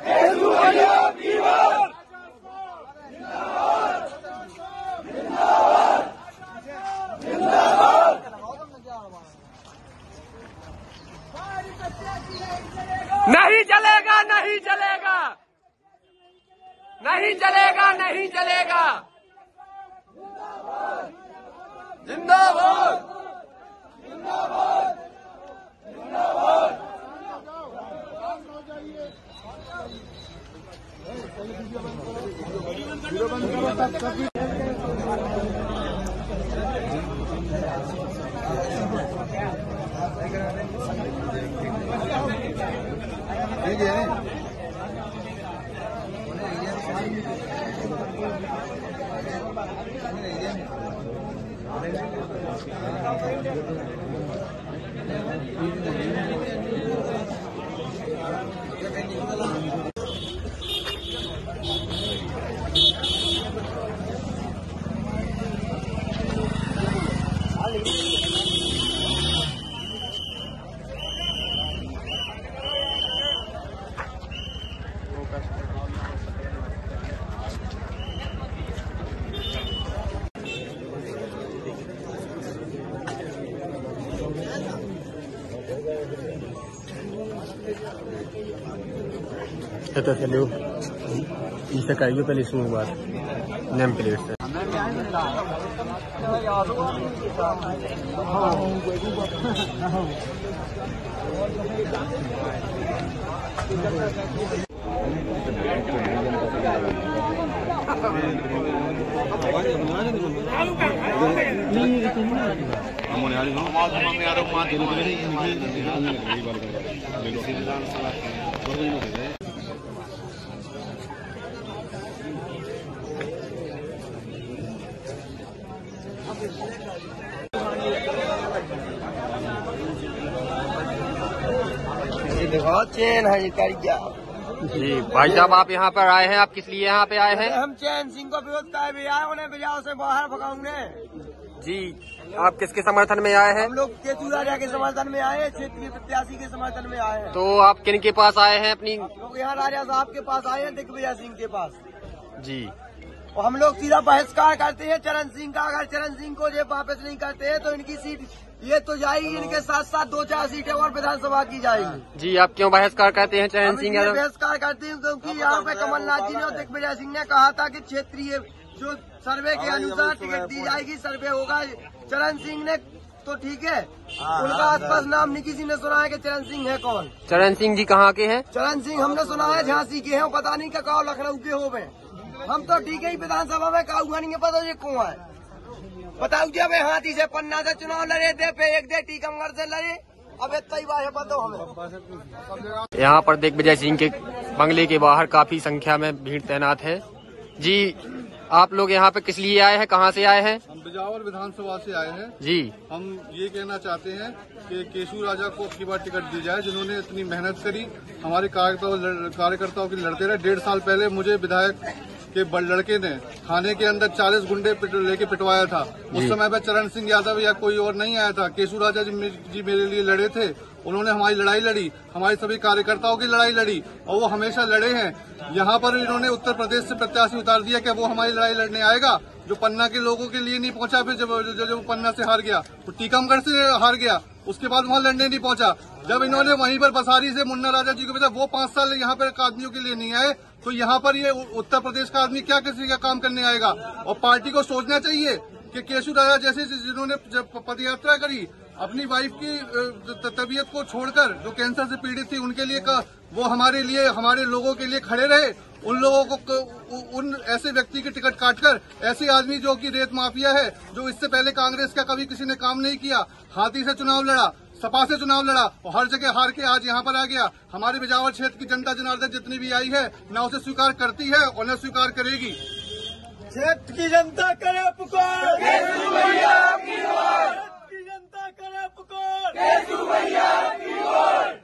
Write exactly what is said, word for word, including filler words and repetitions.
नहीं चलेगा, नहीं चलेगा, नहीं चलेगा, नहीं चलेगा। जिंदाबाद, जिंदाबाद, जिंदाबाद। तो चलो इसे करिए पहले इसमें बात नेम प्लेट से। देखो चैन है क्या जी भाई साहब, आप यहाँ पर आए हैं, आप किस लिए यहाँ पे आए हैं? हम चैन सिंह को विरोध कर भी आए, उन्हें बिजाओ से बाहर भगाऊंगे। जी, आप किसके समर्थन में आए हैं? हम लोग केतु राजा के समर्थन में आए हैं, क्षेत्रीय प्रत्याशी के समर्थन में आए हैं। तो आप किन के पास आए हैं? अपनी लोग यहाँ राजा साहब के पास आए हैं, दिग्विजय सिंह के पास। जी, और हम लोग सीधा बहिष्कार करते हैं चरण सिंह का। अगर चरण सिंह को ये वापस नहीं करते हैं तो इनकी सीट ये तो जाएगी, इनके साथ साथ दो चार सीटें और विधानसभा की जाएगी। जी, आप क्यों बहिष्कार करते हैं चरण सिंह यादव? बहिष्कार करते हैं क्योंकि यहाँ पे कमलनाथ जी ने और दिग्विजय सिंह ने कहा था कि क्षेत्रीय जो सर्वे के अनुसार टिकट दी जाएगी, सर्वे होगा। चरण सिंह ने तो ठीक है, उनका स्पष्ट नाम नहीं किसी ने सुना है कि चरण सिंह है कौन। चरण सिंह जी कहाँ के हैं? चरण सिंह हमने सुना है झांसी के हैं, पता नहीं का लखनऊ के हो गए। हम तो ठीक है विधानसभा में का हुआ नहीं है, पता ये कौन है बताओ। जब हाथी से पन्ना से चुनाव लड़े थे, पे एक दे टीकमगढ़ से लड़े, अब इतना ही बात है बताओ हमें। यहाँ पर दिग्विजय सिंह के बंगले के बाहर काफी संख्या में भीड़ तैनात है। जी, आप लोग यहाँ पे किस लिए आए हैं, कहाँ से आए हैं? हम बिजावर विधानसभा से आए हैं। जी, हम ये कहना चाहते हैं कि केशु राजा को अब की बार टिकट दी जाए, जिन्होंने इतनी मेहनत करी, हमारे कार्यकर्ताओं की लड़ते रहे। डेढ़ साल पहले मुझे विधायक के लड़के ने थाने के अंदर चालीस गुंडे पिट, लेके पिटवाया था। उस समय पर चरण सिंह यादव या कोई और नहीं आया था। केशु राजा जी, जी मेरे लिए लड़े थे, उन्होंने हमारी लड़ाई लड़ी, हमारे सभी कार्यकर्ताओं की लड़ाई लड़ी, और वो हमेशा लड़े हैं। यहाँ पर इन्होंने उत्तर प्रदेश से प्रत्याशी उतार दिया कि वो हमारी लड़ाई लड़ने आएगा, जो पन्ना के लोगों के लिए नहीं पहुंचा। फिर जब जब, जब पन्ना से हार गया, तो टीकमगढ़ से हार गया, उसके बाद वहाँ लड़ने नहीं पहुंचा। जब इन्होंने वहीं पर बसारी से मुन्ना राजा जी को भेजा, वो पांच साल यहाँ पर आदमियों के लिए नहीं आए, तो यहाँ पर ये उत्तर प्रदेश का आदमी क्या किसी का काम करने आएगा। और पार्टी को सोचना चाहिए कि केशु राजा जैसे जिन्होंने पदयात्रा करी, अपनी वाइफ की तबीयत को छोड़कर, जो कैंसर से पीड़ित थी, उनके लिए का, वो हमारे लिए, हमारे लोगों के लिए खड़े रहे। उन लोगों को, उन ऐसे व्यक्ति की टिकट काटकर, ऐसे आदमी जो कि रेत माफिया है, जो इससे पहले कांग्रेस का कभी किसी ने काम नहीं किया, हाथी से चुनाव लड़ा, सपा से चुनाव लड़ा और हर जगह हार के आज यहाँ पर आ गया। हमारे बिजावर क्षेत्र की जनता जनार्दन जितनी भी आई है, न उसे स्वीकार करती है और न स्वीकार करेगी। क्षेत्र की जनता करे पुकार, केशु भैया की ओर। क्षेत्र की जनता करे पुकार, केशु भैया की ओर।